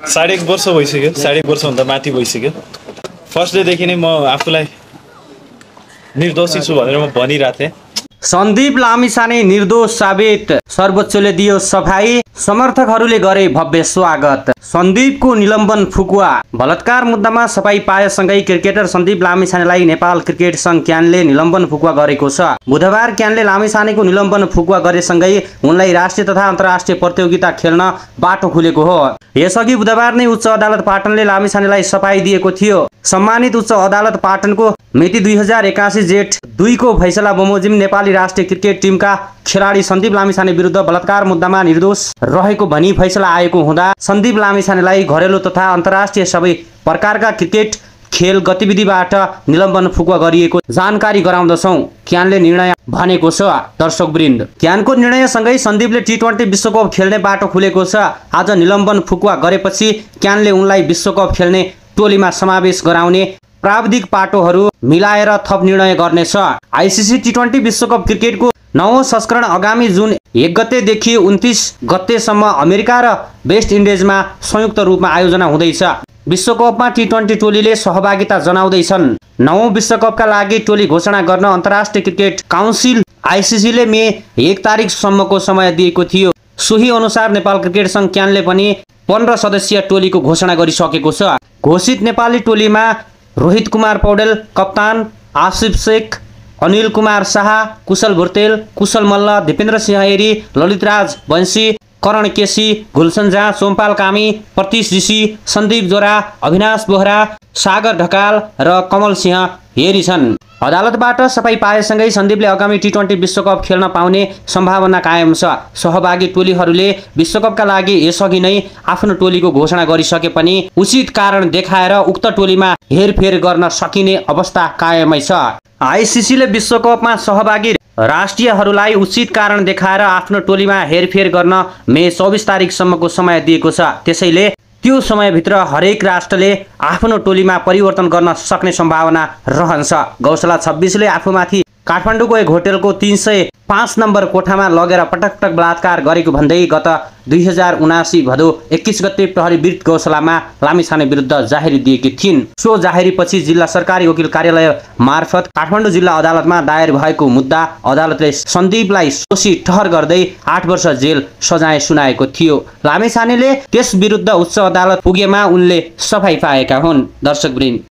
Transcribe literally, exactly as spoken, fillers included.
साढे एक वर्ष भइसक्यो साढे एक वर्षभन्दा माथि भइसक्यो फर्स्ट डेदेखि नै म आफूलाई निर्दोषी छु भनेर म भनिरहेको थिएँ। सन्दीप लामिछाने निर्दोष साबित, सर्वोच्चले दियो सफाई, समर्थकहरूले गरे भव्य स्वागत। सन्दीपको निलम्बन फुकुवा। बलात्कार मुद्दामा सफाई पाएसँगै क्रिकेटर सन्दीप लामिछानेलाई नेपाल क्रिकेट सङ्घ क्यानले निलम्बन फुकुवा गरेको छ। बुधबार क्यानले लामिछानेको निलम्बन फुकुवा गरेसँगै उनलाई राष्ट्रिय तथा अन्तर्राष्ट्रिय प्रतियोगिता खेल्न बाटो खुलेको हो। यसअघि बुधबार नै उच्च अदालत पाटनले लामिछानेलाई सफाई दिएको थियो। सम्मानित उच्च अदालत पाटनको मिति दुई हजार एकासी जेठ दुईको फैसला बमोजिम नेपाली राष्ट्रिय क्रिकेट टिमका खेलाडी सन्दीप लामिछाने विरुद्ध बलात्कार मुद्दामा निर्दोष रहेको भनी फैसला आएको हुँदा सन्दीप लामिछानेलाई घरेलु तथा अन्तर्राष्ट्रिय सबै प्रकारका क्रिकेट खेल गतिविधिबाट निलम्बन फुकुवा गरिएको जानकारी गराउँदछौँ, क्यानले निर्णय भनेको छ। दर्शकवृन्द, क्यानको निर्णयसँगै सन्दीपले टी ट्वेन्टी विश्वकप खेल्ने बाटो खुलेको छ। आज निलम्बन फुकुवा गरेपछि क्यानले उनलाई विश्वकप खेल्ने टोलीमा समावेश गराउने प्राविधिक पाटोहरू मिलाएर थप निर्णय गर्नेछ। आइसिसी टी ट्वेन्टी विश्वकप क्रिकेटको नवौं संस्करण आगामी जुन एक गतेदेखि उन्तीस गतेसम्म अमेरिका र वेस्ट इन्डिजमा संयुक्त रूपमा आयोजना हुँदैछ। विश्वकपमा टी ट्वेन्टी टोलीले सहभागिता जनाउँदैछन्। नवौं विश्वकपका लागि टोली घोषणा गर्न अन्तर्राष्ट्रिय क्रिकेट काउन्सिल आइसिसीले मे एक तारिकसम्मको समय दिएको थियो। सोही अनुसार नेपाल क्रिकेट सङ्घ क्यानले पनि पन्ध्र सदस्यीय टोलीको घोषणा गरिसकेको छ। घोषित नेपाली टोलीमा रोहित कुमार पौडेल कप्तान, आसिफ शेख, अनिल कुमार शाह, कुशल भुर्तेल, कुशल मल्ल, दिपेन्द्र सिंह हेरी, ललितराज वंशी, करण केसी, गुलसन झा, सोमपाल कामी, प्रतीश ऋषि, सन्दीप जोरा, अविनाश बोहरा, सागर ढकाल र कमल सिंह हेरी छन्। अदालतबाट सफाई पाएसँगै सन्दीपले आगामी टी ट्वेन्टी विश्वकप खेल्न पाउने सम्भावना कायम छ। सहभागी टोलीहरूले विश्वकपका लागि यसअघि नै आफ्नो टोलीको घोषणा गरिसके पनि उचित कारण देखाएर उक्त टोलीमा हेरफेर गर्न सकिने अवस्था कायमै छ। आइसिसीले विश्वकपमा सहभागी राष्ट्रियहरूलाई उचित कारण देखाएर आफ्नो टोलीमा हेरफेर गर्न मे चौबिस तारिकसम्मको समय दिएको छ। त्यसैले त्यो समयभित्र हरेक राष्ट्रले आफ्नो टोलीमा परिवर्तन गर्न सक्ने सम्भावना रहन्छ। गौसला छब्बिसले आफूमाथि काठमाडौँको एक होटेलको तीन सय पाँच नम्बर कोठामा लगेर पटक पटक बलात्कार गरेको भन्दै गत दुई हजार उनासी भदौ एक्कीस गते प्रहरी बिर्त गौसलामा लामिछाने विरुद्ध जाहेरी दिएकी थिइन्। सो जाहेरीपछि जिल्ला सरकारी वकिल कार्यालय मार्फत काठमाडौँ जिल्ला अदालतमा दायर भएको मुद्दा अदालतले सन्दीपलाई दोषी ठहर गर्दै आठ वर्ष जेल सजाय सुनाएको थियो। लामिछानेले त्यस विरुद्ध उच्च अदालत पुगेमा उनले सफाई पाएका हुन्। दर्शकवृन्द,